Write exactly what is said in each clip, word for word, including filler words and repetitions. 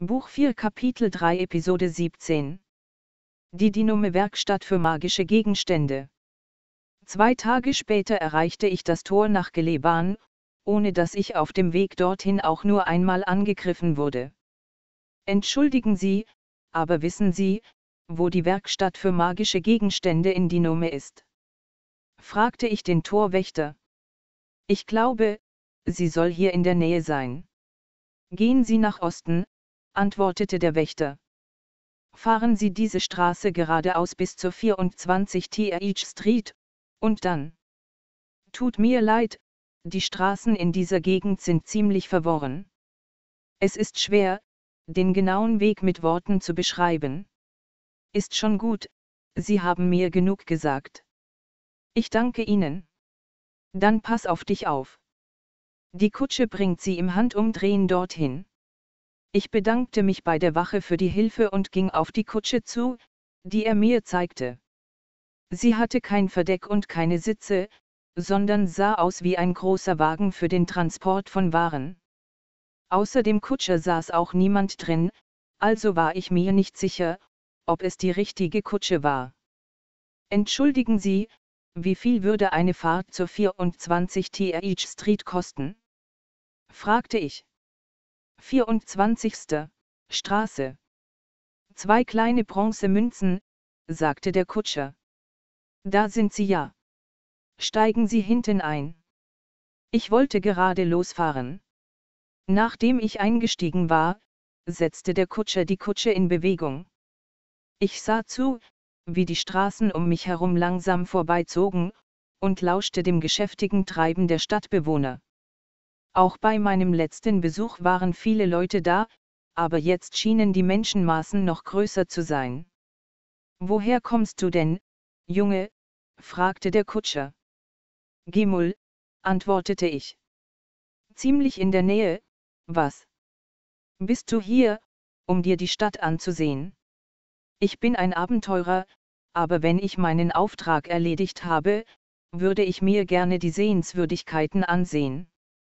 Buch vier Kapitel drei Episode siebzehn. Die Dinome-Werkstatt für magische Gegenstände. Zwei Tage später erreichte ich das Tor nach Geleban, ohne dass ich auf dem Weg dorthin auch nur einmal angegriffen wurde. Entschuldigen Sie, aber wissen Sie, wo die Werkstatt für magische Gegenstände in Dinome ist? Fragte ich den Torwächter. Ich glaube, sie soll hier in der Nähe sein. Gehen Sie nach Osten, antwortete der Wächter. Fahren Sie diese Straße geradeaus bis zur vierundzwanzig Th Street, und dann. Tut mir leid, die Straßen in dieser Gegend sind ziemlich verworren. Es ist schwer, den genauen Weg mit Worten zu beschreiben. Ist schon gut, Sie haben mir genug gesagt. Ich danke Ihnen. Dann pass auf dich auf. Die Kutsche bringt Sie im Handumdrehen dorthin. Ich bedankte mich bei der Wache für die Hilfe und ging auf die Kutsche zu, die er mir zeigte. Sie hatte kein Verdeck und keine Sitze, sondern sah aus wie ein großer Wagen für den Transport von Waren. Außer dem Kutscher saß auch niemand drin, also war ich mir nicht sicher, ob es die richtige Kutsche war. Entschuldigen Sie, wie viel würde eine Fahrt zur vierundzwanzig Th Street kosten? Fragte ich. vierundzwanzigste Straße. Zwei kleine Bronzemünzen, sagte der Kutscher. Da sind Sie ja. Steigen Sie hinten ein. Ich wollte gerade losfahren. Nachdem ich eingestiegen war, setzte der Kutscher die Kutsche in Bewegung. Ich sah zu, wie die Straßen um mich herum langsam vorbeizogen, und lauschte dem geschäftigen Treiben der Stadtbewohner. Auch bei meinem letzten Besuch waren viele Leute da, aber jetzt schienen die Menschenmassen noch größer zu sein. Woher kommst du denn, Junge? Fragte der Kutscher. Gimul, antwortete ich. Ziemlich in der Nähe, was? Bist du hier, um dir die Stadt anzusehen? Ich bin ein Abenteurer, aber wenn ich meinen Auftrag erledigt habe, würde ich mir gerne die Sehenswürdigkeiten ansehen.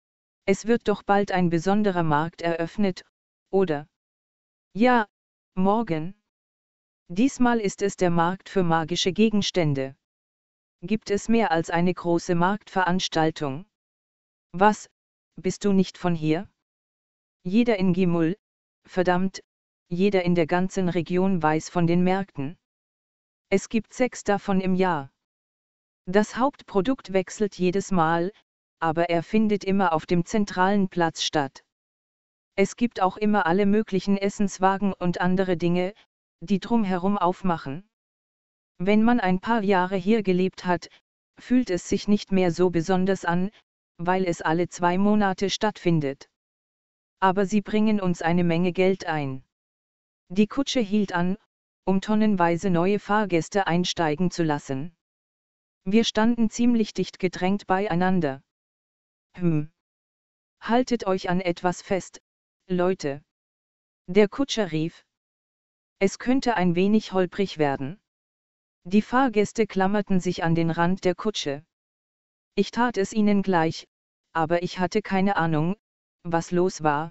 Es wird doch bald ein besonderer Markt eröffnet, oder? Ja, morgen. Diesmal ist es der Markt für magische Gegenstände. Gibt es mehr als eine große Marktveranstaltung? Was, bist du nicht von hier? Jeder in Gimul, verdammt, jeder in der ganzen Region weiß von den Märkten. Es gibt sechs davon im Jahr. Das Hauptprodukt wechselt jedes Mal, aber er findet immer auf dem zentralen Platz statt. Es gibt auch immer alle möglichen Essenswagen und andere Dinge, die drumherum aufmachen. Wenn man ein paar Jahre hier gelebt hat, fühlt es sich nicht mehr so besonders an, weil es alle zwei Monate stattfindet. Aber sie bringen uns eine Menge Geld ein. Die Kutsche hielt an, um tonnenweise neue Fahrgäste einsteigen zu lassen. Wir standen ziemlich dicht gedrängt beieinander. Hm. Haltet euch an etwas fest, Leute. Der Kutscher rief. Es könnte ein wenig holprig werden. Die Fahrgäste klammerten sich an den Rand der Kutsche. Ich tat es ihnen gleich, aber ich hatte keine Ahnung, was los war.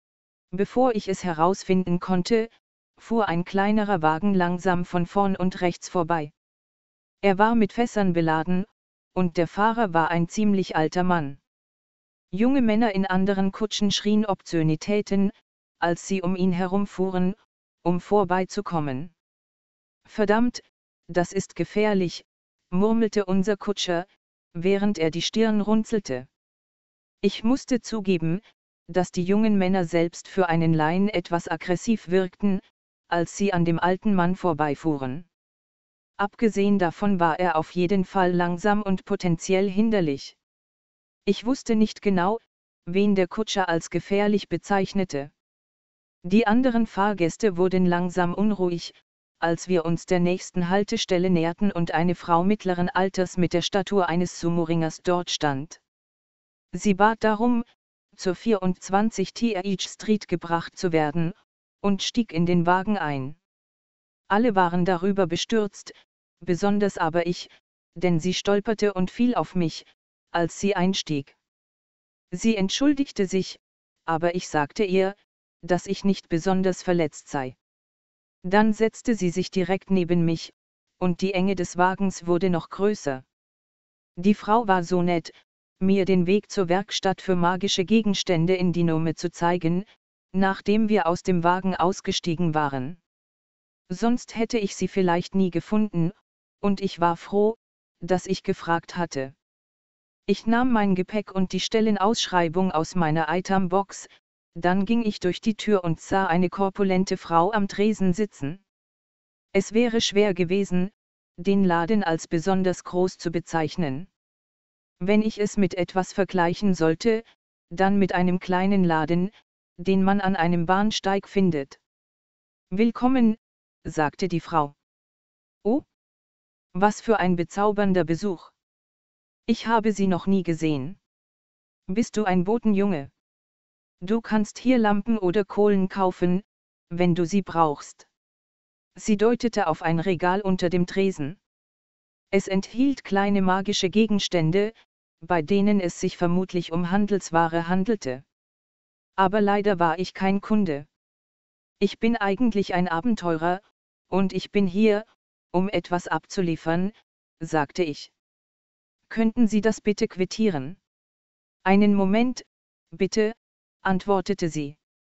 Bevor ich es herausfinden konnte, fuhr ein kleinerer Wagen langsam von vorn und rechts vorbei. Er war mit Fässern beladen, und der Fahrer war ein ziemlich alter Mann. Junge Männer in anderen Kutschen schrien Obszönitäten, als sie um ihn herumfuhren, um vorbeizukommen. Verdammt, das ist gefährlich, murmelte unser Kutscher, während er die Stirn runzelte. Ich musste zugeben, dass die jungen Männer selbst für einen Laien etwas aggressiv wirkten, als sie an dem alten Mann vorbeifuhren. Abgesehen davon war er auf jeden Fall langsam und potenziell hinderlich. Ich wusste nicht genau, wen der Kutscher als gefährlich bezeichnete. Die anderen Fahrgäste wurden langsam unruhig, als wir uns der nächsten Haltestelle näherten und eine Frau mittleren Alters mit der Statur eines Sumo-Ringers dort stand. Sie bat darum, zur vierundzwanzig Th Street gebracht zu werden, und stieg in den Wagen ein. Alle waren darüber bestürzt, besonders aber ich, denn sie stolperte und fiel auf mich, als sie einstieg. Sie entschuldigte sich, aber ich sagte ihr, dass ich nicht besonders verletzt sei. Dann setzte sie sich direkt neben mich, und die Enge des Wagens wurde noch größer. Die Frau war so nett, mir den Weg zur Werkstatt für magische Gegenstände in Dinome zu zeigen, nachdem wir aus dem Wagen ausgestiegen waren. Sonst hätte ich sie vielleicht nie gefunden, und ich war froh, dass ich gefragt hatte. Ich nahm mein Gepäck und die Stellenausschreibung aus meiner Itembox, dann ging ich durch die Tür und sah eine korpulente Frau am Tresen sitzen. Es wäre schwer gewesen, den Laden als besonders groß zu bezeichnen. Wenn ich es mit etwas vergleichen sollte, dann mit einem kleinen Laden, den man an einem Bahnsteig findet. Willkommen, sagte die Frau. Oh, was für ein bezaubernder Besuch. Ich habe Sie noch nie gesehen. Bist du ein Botenjunge? Du kannst hier Lampen oder Kohlen kaufen, wenn du sie brauchst. Sie deutete auf ein Regal unter dem Tresen. Es enthielt kleine magische Gegenstände, bei denen es sich vermutlich um Handelsware handelte. Aber leider war ich kein Kunde. Ich bin eigentlich ein Abenteurer, und ich bin hier, um etwas abzuliefern, sagte ich. Könnten Sie das bitte quittieren? Einen Moment, bitte, antwortete sie.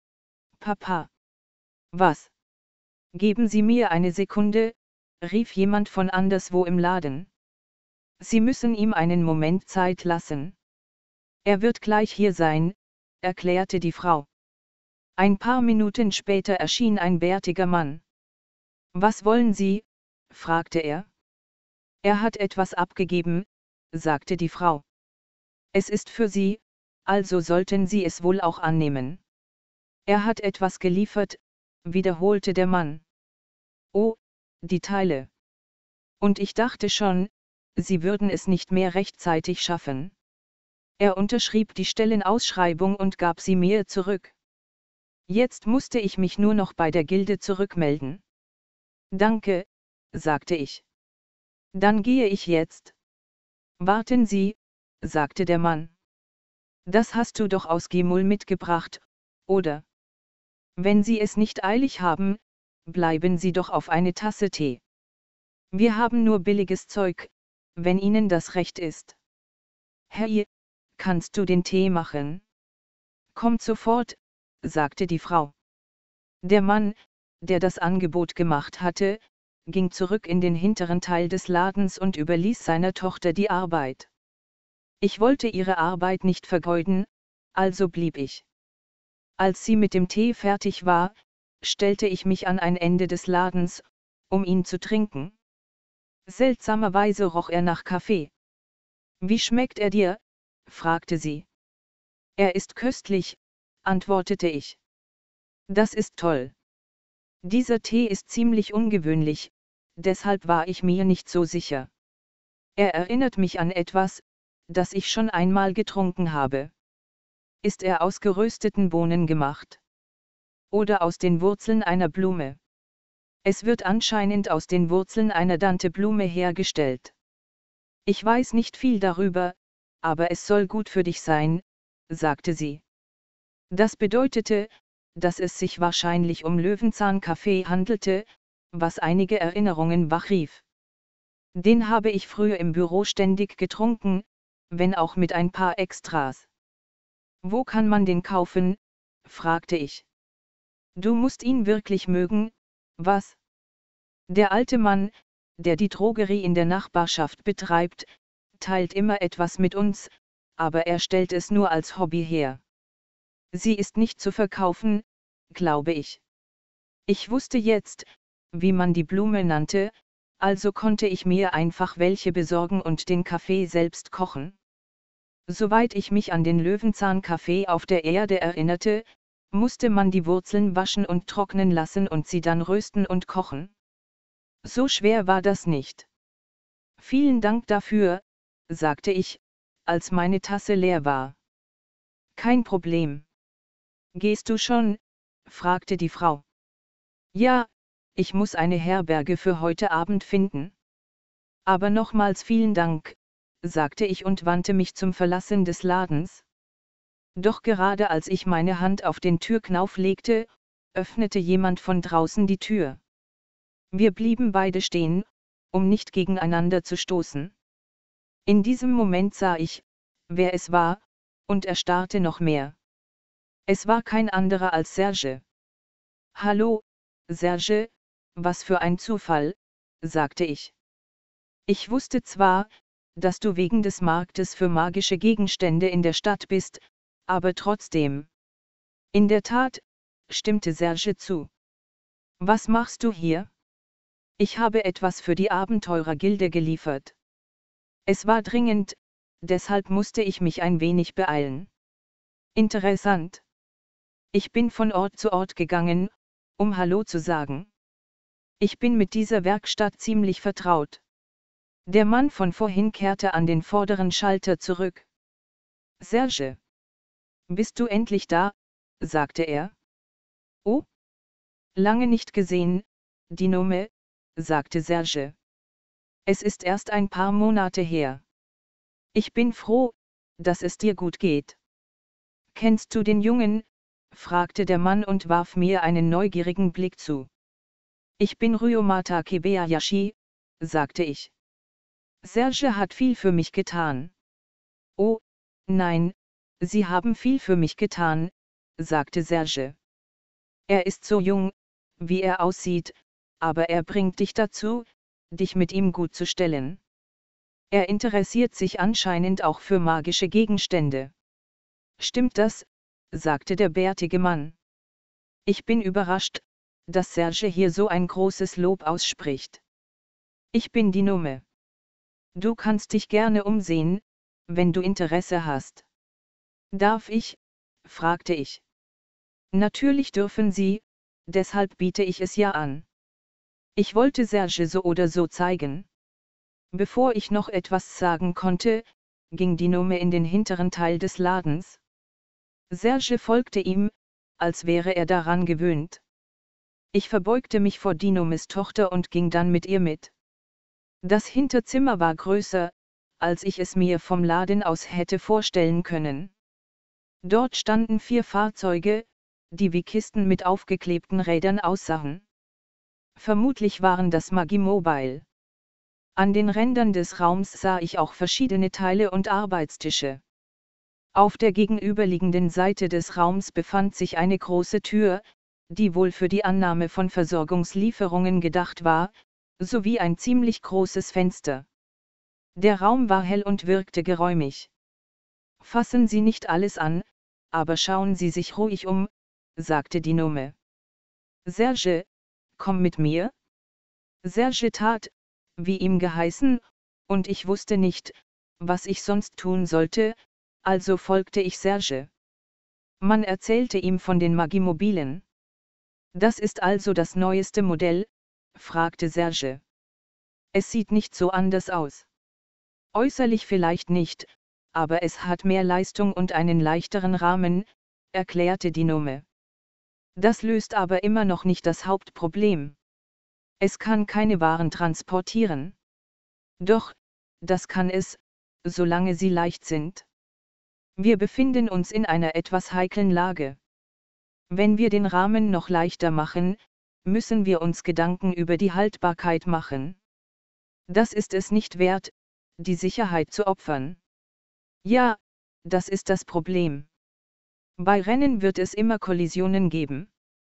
Papa. Was? Geben Sie mir eine Sekunde, rief jemand von anderswo im Laden. Sie müssen ihm einen Moment Zeit lassen. Er wird gleich hier sein, erklärte die Frau. Ein paar Minuten später erschien ein bärtiger Mann. Was wollen Sie? Fragte er. Er hat etwas abgegeben, sagte die Frau. Es ist für Sie, also sollten Sie es wohl auch annehmen. Er hat etwas geliefert, wiederholte der Mann. Oh, die Teile. Und ich dachte schon, Sie würden es nicht mehr rechtzeitig schaffen. Er unterschrieb die Stellenausschreibung und gab sie mir zurück. Jetzt musste ich mich nur noch bei der Gilde zurückmelden. Danke, sagte ich. Dann gehe ich jetzt. Warten Sie, sagte der Mann. Das hast du doch aus Gemul mitgebracht, oder? Wenn Sie es nicht eilig haben, bleiben Sie doch auf eine Tasse Tee. Wir haben nur billiges Zeug, wenn Ihnen das recht ist. Hey, kannst du den Tee machen? Kommt sofort, sagte die Frau. Der Mann, der das Angebot gemacht hatte, ging zurück in den hinteren Teil des Ladens und überließ seiner Tochter die Arbeit. Ich wollte ihre Arbeit nicht vergeuden, also blieb ich. Als sie mit dem Tee fertig war, stellte ich mich an ein Ende des Ladens, um ihn zu trinken. Seltsamerweise roch er nach Kaffee. Wie schmeckt er dir? Fragte sie. Er ist köstlich, antwortete ich. Das ist toll. Dieser Tee ist ziemlich ungewöhnlich, deshalb war ich mir nicht so sicher. Er erinnert mich an etwas, das ich schon einmal getrunken habe. Ist er aus gerösteten Bohnen gemacht? Oder aus den Wurzeln einer Blume? Es wird anscheinend aus den Wurzeln einer Dante-Blume hergestellt. Ich weiß nicht viel darüber, aber es soll gut für dich sein, sagte sie. Das bedeutete, dass es sich wahrscheinlich um Löwenzahn-Kaffee handelte, was einige Erinnerungen wachrief. Den habe ich früher im Büro ständig getrunken, wenn auch mit ein paar Extras. Wo kann man den kaufen? Fragte ich. Du musst ihn wirklich mögen, was? Der alte Mann, der die Drogerie in der Nachbarschaft betreibt, teilt immer etwas mit uns, aber er stellt es nur als Hobby her. Sie ist nicht zu verkaufen, glaube ich. Ich wusste jetzt, wie man die Blume nannte, also konnte ich mir einfach welche besorgen und den Kaffee selbst kochen. Soweit ich mich an den Löwenzahn-Kaffee auf der Erde erinnerte, musste man die Wurzeln waschen und trocknen lassen und sie dann rösten und kochen. So schwer war das nicht. Vielen Dank dafür, sagte ich, als meine Tasse leer war. Kein Problem. Gehst du schon? Fragte die Frau. Ja, ich muss eine Herberge für heute Abend finden. Aber nochmals vielen Dank, sagte ich und wandte mich zum Verlassen des Ladens. Doch gerade als ich meine Hand auf den Türknauf legte, öffnete jemand von draußen die Tür. Wir blieben beide stehen, um nicht gegeneinander zu stoßen. In diesem Moment sah ich, wer es war, und erstarrte noch mehr. Es war kein anderer als Serge. »Hallo, Serge, was für ein Zufall«, sagte ich. »Ich wusste zwar, dass du wegen des Marktes für magische Gegenstände in der Stadt bist, aber trotzdem.« »In der Tat«, stimmte Serge zu. »Was machst du hier?« »Ich habe etwas für die Abenteurergilde geliefert. Es war dringend, deshalb musste ich mich ein wenig beeilen.« »Interessant. Ich bin von Ort zu Ort gegangen, um Hallo zu sagen. Ich bin mit dieser Werkstatt ziemlich vertraut.« Der Mann von vorhin kehrte an den vorderen Schalter zurück. »Serge. Bist du endlich da?«, sagte er. »Oh? Lange nicht gesehen, Dinome«, sagte Serge. »Es ist erst ein paar Monate her. Ich bin froh, dass es dir gut geht.« »Kennst du den Jungen?«, fragte der Mann und warf mir einen neugierigen Blick zu. »Ich bin Ryomata Kobayashi«, sagte ich. »Serge hat viel für mich getan.« »Oh, nein, Sie haben viel für mich getan«, sagte Serge. »Er ist so jung, wie er aussieht, aber er bringt dich dazu, dich mit ihm gut zu stellen. Er interessiert sich anscheinend auch für magische Gegenstände.« »Stimmt das?«, sagte der bärtige Mann. »Ich bin überrascht, dass Serge hier so ein großes Lob ausspricht. Ich bin Dinome. Du kannst dich gerne umsehen, wenn du Interesse hast.« »Darf ich?«, fragte ich. »Natürlich dürfen Sie, deshalb biete ich es ja an. Ich wollte Serge so oder so zeigen.« Bevor ich noch etwas sagen konnte, ging Dinome in den hinteren Teil des Ladens. Serge folgte ihm, als wäre er daran gewöhnt. Ich verbeugte mich vor Dinomes Tochter und ging dann mit ihr mit. Das Hinterzimmer war größer, als ich es mir vom Laden aus hätte vorstellen können. Dort standen vier Fahrzeuge, die wie Kisten mit aufgeklebten Rädern aussahen. Vermutlich waren das Magimobile. An den Rändern des Raums sah ich auch verschiedene Teile und Arbeitstische. Auf der gegenüberliegenden Seite des Raums befand sich eine große Tür, die wohl für die Annahme von Versorgungslieferungen gedacht war, sowie ein ziemlich großes Fenster. Der Raum war hell und wirkte geräumig. »Fassen Sie nicht alles an, aber schauen Sie sich ruhig um«, sagte Dinome. »Serge, komm mit mir?« Serge tat, wie ihm geheißen, und ich wusste nicht, was ich sonst tun sollte, also folgte ich Serge. Man erzählte ihm von den Magimobilen. »Das ist also das neueste Modell?«, fragte Serge. »Es sieht nicht so anders aus. Äußerlich vielleicht nicht, aber es hat mehr Leistung und einen leichteren Rahmen«, erklärte Dinome. »Das löst aber immer noch nicht das Hauptproblem. Es kann keine Waren transportieren.« »Doch, das kann es, solange sie leicht sind. Wir befinden uns in einer etwas heiklen Lage. Wenn wir den Rahmen noch leichter machen, müssen wir uns Gedanken über die Haltbarkeit machen. Das ist es nicht wert, die Sicherheit zu opfern.« »Ja, das ist das Problem. Bei Rennen wird es immer Kollisionen geben.«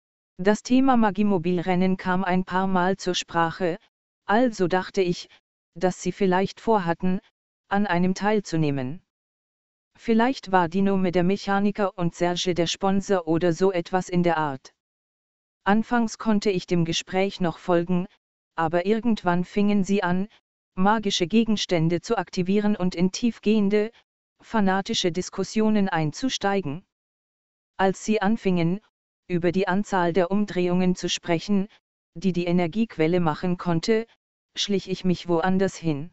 Das Thema Magimobilrennen kam ein paar Mal zur Sprache, also dachte ich, dass sie vielleicht vorhatten, an einem teilzunehmen. Vielleicht war Dinome der Mechaniker und Serge der Sponsor oder so etwas in der Art. Anfangs konnte ich dem Gespräch noch folgen, aber irgendwann fingen sie an, magische Gegenstände zu aktivieren und in tiefgehende, fanatische Diskussionen einzusteigen. Als sie anfingen, über die Anzahl der Umdrehungen zu sprechen, die die Energiequelle machen konnte, schlich ich mich woanders hin.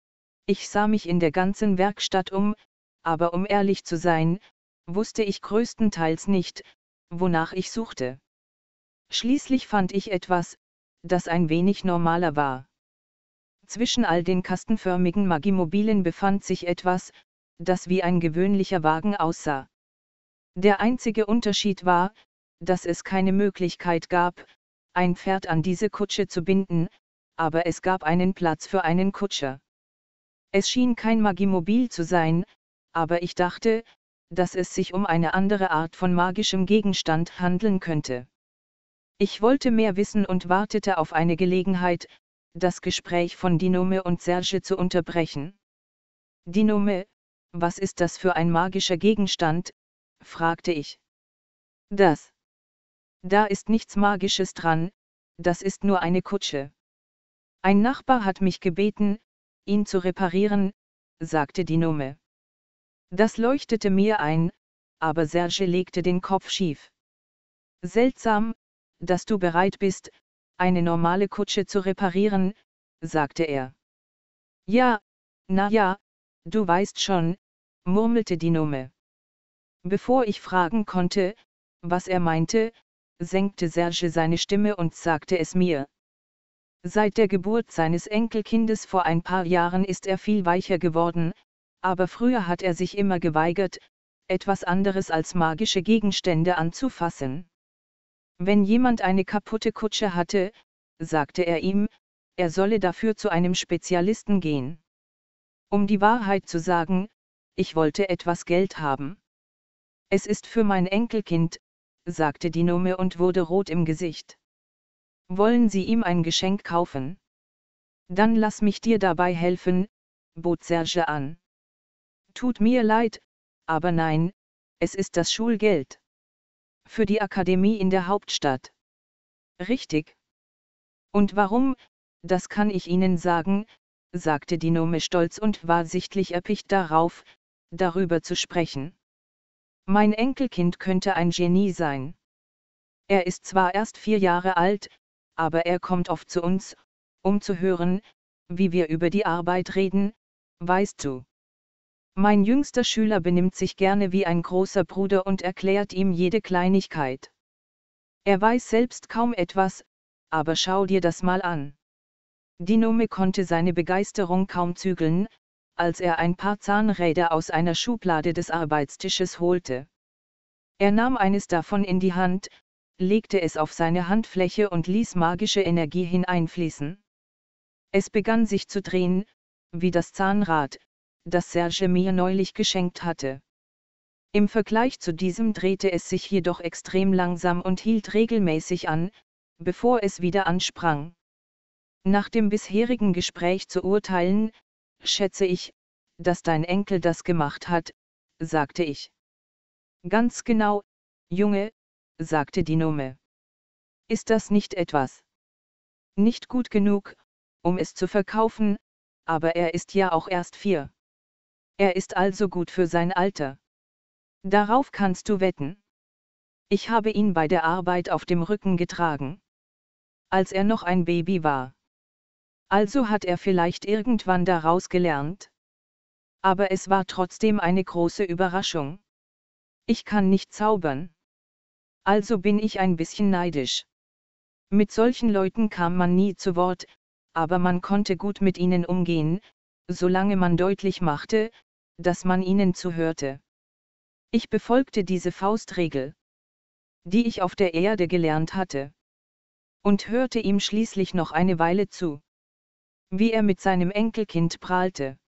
Ich sah mich in der ganzen Werkstatt um, aber um ehrlich zu sein, wusste ich größtenteils nicht, wonach ich suchte. Schließlich fand ich etwas, das ein wenig normaler war. Zwischen all den kastenförmigen Magimobilen befand sich etwas, das wie ein gewöhnlicher Wagen aussah. Der einzige Unterschied war, dass es keine Möglichkeit gab, ein Pferd an diese Kutsche zu binden, aber es gab einen Platz für einen Kutscher. Es schien kein Magimobil zu sein, aber ich dachte, dass es sich um eine andere Art von magischem Gegenstand handeln könnte. Ich wollte mehr wissen und wartete auf eine Gelegenheit, das Gespräch von Dinome und Serge zu unterbrechen. Dinome, was ist das für ein magischer Gegenstand? Fragte ich. Das. Da ist nichts Magisches dran, das ist nur eine Kutsche. Ein Nachbar hat mich gebeten, ihn zu reparieren, sagte Dinome. Das leuchtete mir ein, aber Serge legte den Kopf schief. Seltsam, dass du bereit bist, eine normale Kutsche zu reparieren, sagte er. Ja, na ja, du weißt schon, murmelte Dinome. Bevor ich fragen konnte, was er meinte, senkte Serge seine Stimme und sagte es mir. Seit der Geburt seines Enkelkindes vor ein paar Jahren ist er viel weicher geworden, aber früher hat er sich immer geweigert, etwas anderes als magische Gegenstände anzufassen. Wenn jemand eine kaputte Kutsche hatte, sagte er ihm, er solle dafür zu einem Spezialisten gehen. Um die Wahrheit zu sagen, ich wollte etwas Geld haben. Es ist für mein Enkelkind, sagte Dinome und wurde rot im Gesicht. Wollen Sie ihm ein Geschenk kaufen? Dann lass mich dir dabei helfen, bot Serge an. Tut mir leid, aber nein, es ist das Schulgeld. Für die Akademie in der Hauptstadt. Richtig. Und warum, das kann ich Ihnen sagen, sagte Dinome stolz und war sichtlich erpicht darauf, darüber zu sprechen. Mein Enkelkind könnte ein Genie sein. Er ist zwar erst vier Jahre alt, aber er kommt oft zu uns, um zu hören, wie wir über die Arbeit reden, weißt du. Mein jüngster Schüler benimmt sich gerne wie ein großer Bruder und erklärt ihm jede Kleinigkeit. Er weiß selbst kaum etwas, aber schau dir das mal an. Dinome konnte seine Begeisterung kaum zügeln, als er ein paar Zahnräder aus einer Schublade des Arbeitstisches holte. Er nahm eines davon in die Hand, legte es auf seine Handfläche und ließ magische Energie hineinfließen. Es begann sich zu drehen, wie das Zahnrad, das Serge mir neulich geschenkt hatte. Im Vergleich zu diesem drehte es sich jedoch extrem langsam und hielt regelmäßig an, bevor es wieder ansprang. Nach dem bisherigen Gespräch zu urteilen, schätze ich, dass dein Enkel das gemacht hat, sagte ich. Ganz genau, Junge, sagte Dinome. Ist das nicht etwas? Nicht gut genug, um es zu verkaufen, aber er ist ja auch erst vier. Er ist also gut für sein Alter. Darauf kannst du wetten. Ich habe ihn bei der Arbeit auf dem Rücken getragen. Als er noch ein Baby war. Also hat er vielleicht irgendwann daraus gelernt. Aber es war trotzdem eine große Überraschung. Ich kann nicht zaubern. Also bin ich ein bisschen neidisch. Mit solchen Leuten kam man nie zu Wort, aber man konnte gut mit ihnen umgehen, solange man deutlich machte, dass man ihnen zuhörte. Ich befolgte diese Faustregel, die ich auf der Erde gelernt hatte. Und hörte ihm schließlich noch eine Weile zu. Wie er mit seinem Enkelkind prahlte.